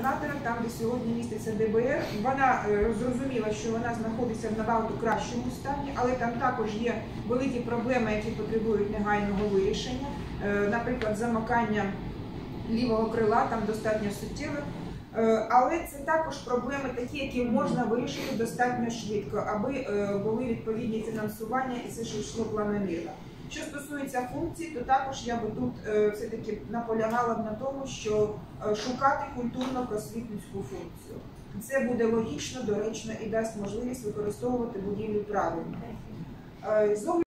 губернатора, там, де сьогодні міститься ДБР, вона зрозуміла, що вона знаходиться в набагато кращому стані, але там також є великі проблеми, які потребують негайного вирішення. Наприклад, замикання лівого крила там достатньо суттєве. Але це також проблеми такі, які можна вирішити достатньо швидко, аби були відповідні фінансування і це ж йшло планомірно. Що стосується функцій, то також я би тут все-таки наполягала на тому, що шукати культурно-просвітницьку функцію. Це буде логічно, доречно і дасть можливість використовувати будівлю правильно.